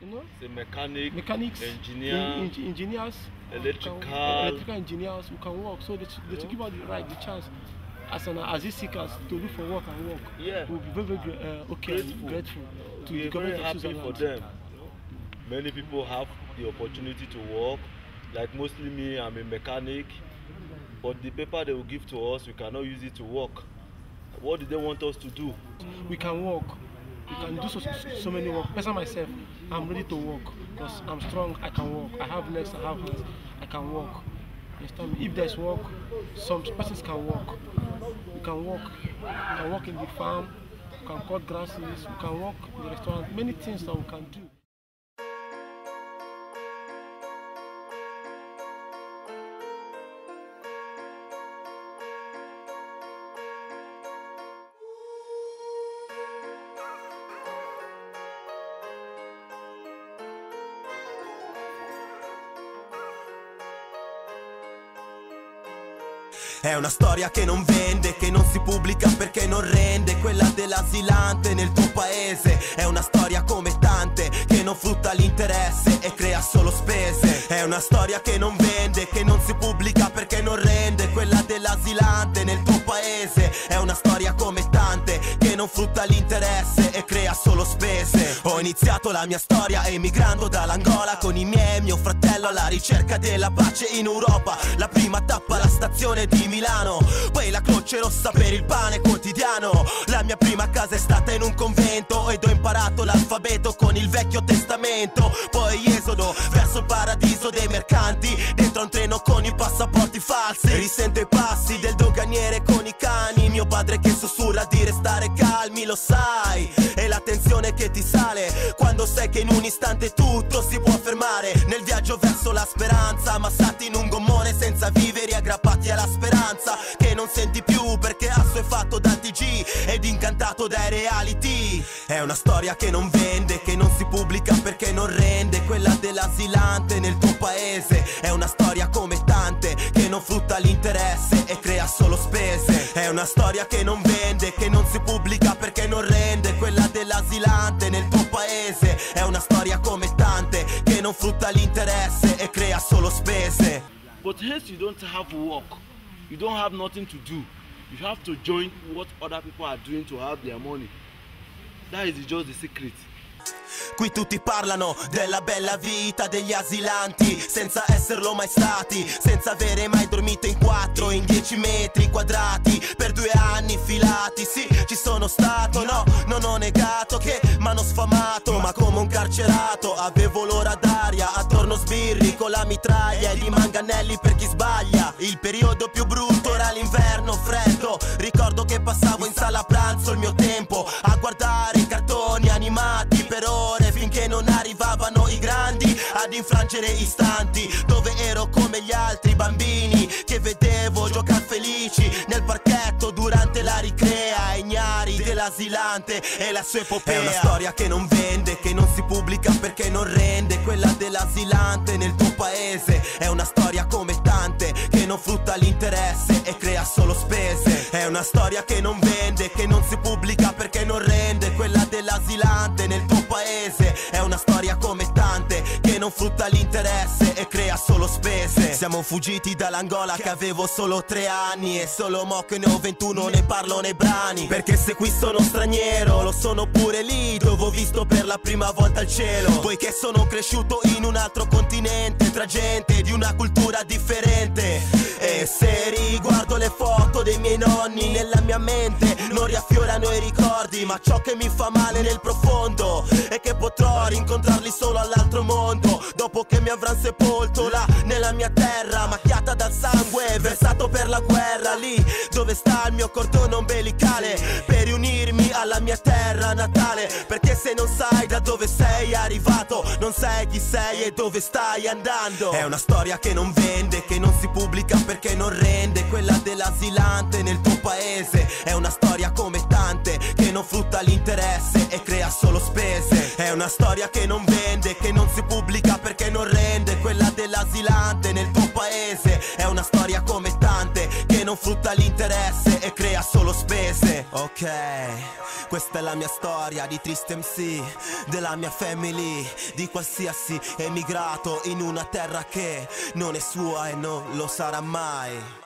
you know, say mechanics, engineers, electrical engineers who can work. So they should give us the chance as these seekers to look for work and work. Yeah. We'll be very grateful to the very government of happy Switzerland. for them. Many people have the opportunity to work. Like mostly me, I'm a mechanic. But the paper they will give to us, we cannot use it to work. What do they want us to do? We can work. We can do so many work. Personally myself, I'm ready to work because I'm strong. I can work. I have legs. I have hands. I can work. If there's work, some persons can work. We can work. We can work in the farm. We can cut grasses. We can work in the restaurant. Many things that we can do. È una storia che non vende, che non si pubblica perché non rende, quella dell'asilante nel tuo paese. È una storia come tante, che non frutta l'interesse e crea solo spese. È una storia che non vende, che non si pubblica perché non rende, quella dell'asilante nel tuo paese. È una storia come tante, che non frutta l'interesse e crea solo spese. Ho iniziato la mia storia emigrando dall'Angola con i miei e mio fratello alla ricerca della pace in Europa. La prima tappa alla stazione di Milano, poi la Croce Rossa per il pane quotidiano. La mia prima casa è stata in un convento ed ho imparato l'alfabeto con il Vecchio Testamento. Poi esodo verso il paradiso dei mercanti, dentro a un treno con i passaporti falsi. Risento i passi del doganiere con i cani, mio padre che sussurra di restare calmi, lo sai. E la tensione che ti sale quando sai che in un istante tutto si può fermare. Nel viaggio verso la speranza, ammassati in un gommone senza viveri, aggrappati alla speranza che non senti più perché assuefatto da TG ed incantato dai reality. È una storia che non vende, che non si pubblica perché non rende, quella dell'asilante nel tuo paese. È una storia come tante, che non frutta l'interesse e crea solo spese. È una storia che non vende, che non si pubblica perché non rende, quella dell'asilante nel tuo paese. È una storia come tante, che non frutta l'interesse e crea solo spese. But hence you don't have work. You don't have nothing to do. You have to join what other people are doing to have their money. That is just the secret. Qui tutti parlano della bella vita degli asilanti, senza esserlo mai stati, senza avere mai dormito in 4, in 10 metri quadrati, per 2 anni filati. Sì, ci sono stato, no, non ho negato che m'hanno sfamato, ma come un carcerato avevo l'ora d'aria, attorno sbirri con la mitraglia e i manganelli per chi sbaglia. Il periodo più brutto era l'inverno freddo, ricordo che passavo in sala pranzo il mio tempo a guardare i cartoni animati per ore, finché non arrivavano i grandi ad infrangere istanti, dove ero come gli altri bambini che vedevo giocare felici nel parchetto durante la ricrea, ignari dell'asilante e la sua epopea. È una storia che non vende, che non si pubblica perché non rende, quella dell'asilante nel tuo paese. È una storia come tante, che non frutta l'interesse e crea solo spese. È una storia che non vende, che non si pubblica perché non rende, quella dell'asilante nel tuo paese. È una storia come tante, che non frutta l'interesse e crea solo spese. Siamo fuggiti dall'Angola che avevo solo 3 anni, e solo mo che ne ho 21 ne parlo nei brani. Perché se qui sono straniero, lo sono pure lì dove ho visto per la prima volta il cielo. Poiché sono cresciuto in un altro continente, tra gente di una cultura differente. E se riguardo le foto dei miei nonni nella mia mente, non riaffiorano i ricordi, ma ciò che mi fa male nel profondo è che potrò rincontrarli solo all'altro mondo, dopo che mi avranno sepolto là nella mia terra, macchiata dal sangue versato per la guerra. Lì dove sta il mio cordone ombelicale per riunirmi alla mia terra natale. Perché se non sai da dove sei arrivato, non sai chi sei e dove stai andando. È una storia che non vende, che non si pubblica perché non rende, quella dell'asilante nel tuo paese. È una storia come tante, che non frutta l'interesse e crea solo spese. È una storia che non vende, che non si pubblica perché non rende, quella dell'asilante nel tuo paese. È una storia come tante che non frutta l'interesse e crea solo spese. Ok, questa è la mia storia di triste MC, della mia family, di qualsiasi emigrato in una terra che non è sua e non lo sarà mai.